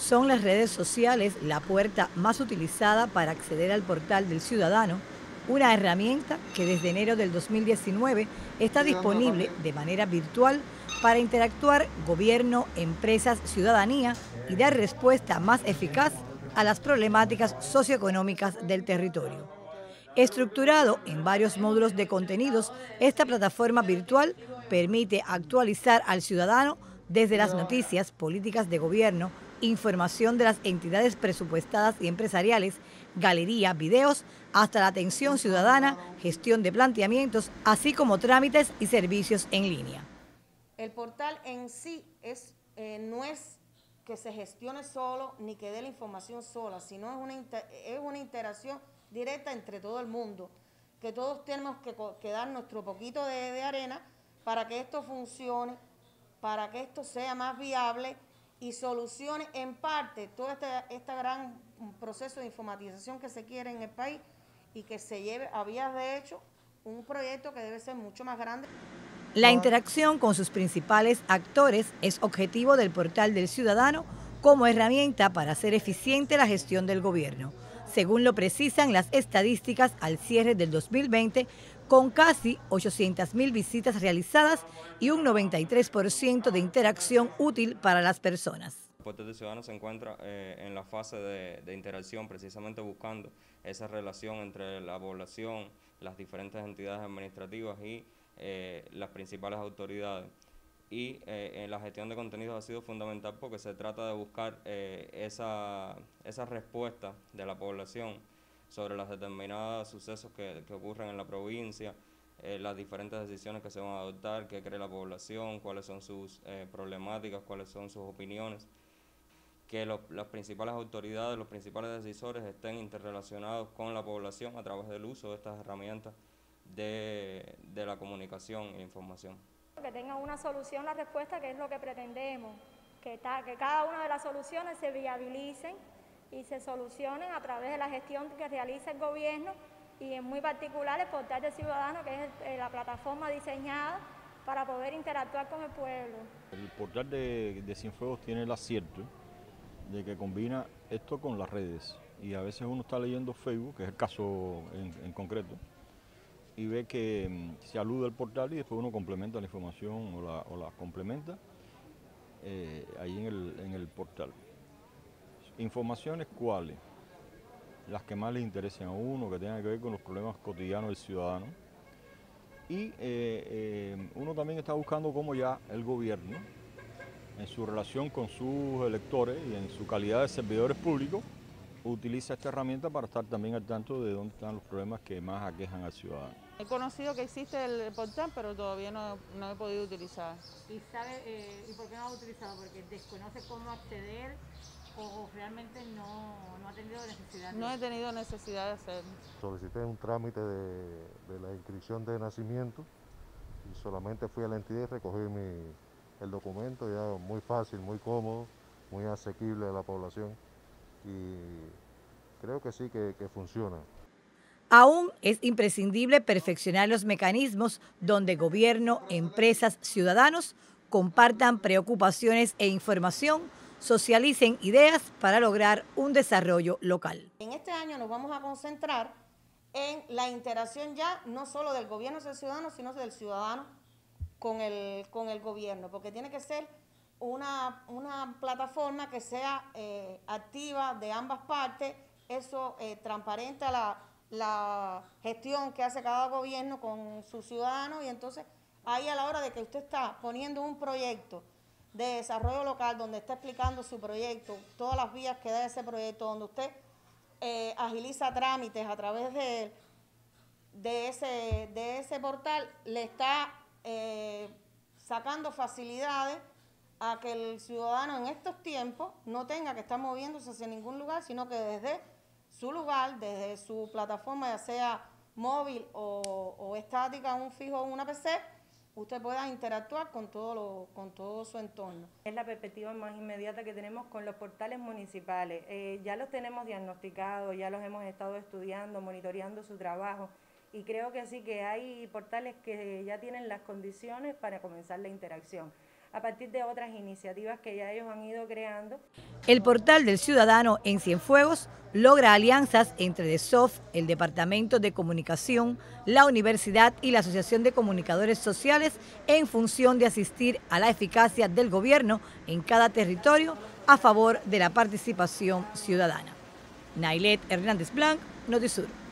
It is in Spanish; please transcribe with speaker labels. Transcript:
Speaker 1: Son las redes sociales la puerta más utilizada para acceder al portal del ciudadano, una herramienta que desde enero del 2019 está disponible de manera virtual para interactuar gobierno, empresas, ciudadanía y dar respuesta más eficaz a las problemáticas socioeconómicas del territorio. Estructurado en varios módulos de contenidos, esta plataforma virtual permite actualizar al ciudadano desde las noticias, políticas de gobierno, información de las entidades presupuestadas y empresariales, galería, videos, hasta la atención ciudadana, gestión de planteamientos, así como trámites y servicios en línea.
Speaker 2: El portal en sí no es que se gestione solo ni que dé la información sola, sino es una interacción directa entre todo el mundo, que todos tenemos que dar nuestro poquito de arena para que esto funcione, para que esto sea más viable y solucione en parte todo este gran proceso de informatización que se quiere en el país y que se lleve a vías de hecho un proyecto que debe ser mucho más grande.
Speaker 1: La interacción con sus principales actores es objetivo del portal del ciudadano como herramienta para hacer eficiente la gestión del gobierno, según lo precisan las estadísticas al cierre del 2020, con casi 800.000 visitas realizadas y un 93% de interacción útil para las personas.
Speaker 3: El portal del ciudadano se encuentra en la fase de interacción, precisamente buscando esa relación entre la población, las diferentes entidades administrativas y las principales autoridades. Y en la gestión de contenidos ha sido fundamental porque se trata de buscar esa respuesta de la población sobre los determinados sucesos que ocurren en la provincia, las diferentes decisiones que se van a adoptar, qué cree la población, cuáles son sus problemáticas, cuáles son sus opiniones, que las principales autoridades, los principales decisores estén interrelacionados con la población a través del uso de estas herramientas de la comunicación e información.
Speaker 4: Que tenga una solución la respuesta, que es lo que pretendemos, que cada una de las soluciones se viabilicen y se solucionen a través de la gestión que realiza el gobierno y en muy particular el portal del ciudadano, que es la plataforma diseñada para poder interactuar con el pueblo.
Speaker 5: El portal de Cienfuegos tiene el acierto de que combina esto con las redes y a veces uno está leyendo Facebook, que es el caso en concreto, y ve que se alude al portal y después uno complementa la información o la complementa ahí en el portal. Informaciones cuáles, las que más les interesen a uno, que tengan que ver con los problemas cotidianos del ciudadano. Y uno también está buscando cómo ya el gobierno, en su relación con sus electores y en su calidad de servidores públicos, utiliza esta herramienta para estar también al tanto de dónde están los problemas que más aquejan al ciudadano.
Speaker 6: He conocido que existe el portal, pero todavía no he podido utilizar.
Speaker 7: ¿Y por qué no lo ha utilizado? ¿Porque desconoce cómo acceder o realmente no ha tenido necesidad?
Speaker 6: No he tenido necesidad de hacerlo.
Speaker 8: Solicité un trámite de la inscripción de nacimiento y solamente fui a la entidad y recogí el documento, ya muy fácil, muy cómodo, muy asequible a la población y creo que sí que funciona.
Speaker 1: Aún es imprescindible perfeccionar los mecanismos donde gobierno, empresas, ciudadanos compartan preocupaciones e información, socialicen ideas para lograr un desarrollo local.
Speaker 2: En este año nos vamos a concentrar en la interacción ya no solo del gobierno hacia el ciudadano, sino del ciudadano con el gobierno, porque tiene que ser una plataforma que sea activa de ambas partes, eso transparente a la gestión que hace cada gobierno con sus ciudadanos y entonces ahí a la hora de que usted está poniendo un proyecto de desarrollo local donde está explicando su proyecto, todas las vías que da ese proyecto, donde usted agiliza trámites a través de ese portal, le está sacando facilidades a que el ciudadano en estos tiempos no tenga que estar moviéndose hacia ningún lugar, sino que desde su lugar, desde su plataforma, ya sea móvil o estática, un fijo o una PC, usted pueda interactuar con todo su entorno.
Speaker 9: Es la perspectiva más inmediata que tenemos con los portales municipales. Ya los tenemos diagnosticados, ya los hemos estado estudiando, monitoreando su trabajo y creo que sí que hay portales que ya tienen las condiciones para comenzar la interacción. a partir de otras iniciativas que ya ellos han ido creando.
Speaker 1: El portal del ciudadano en Cienfuegos logra alianzas entre DESOF, el Departamento de Comunicación, la Universidad y la Asociación de Comunicadores Sociales en función de asistir a la eficacia del gobierno en cada territorio a favor de la participación ciudadana. Nailet Hernández Blanc, Notisur.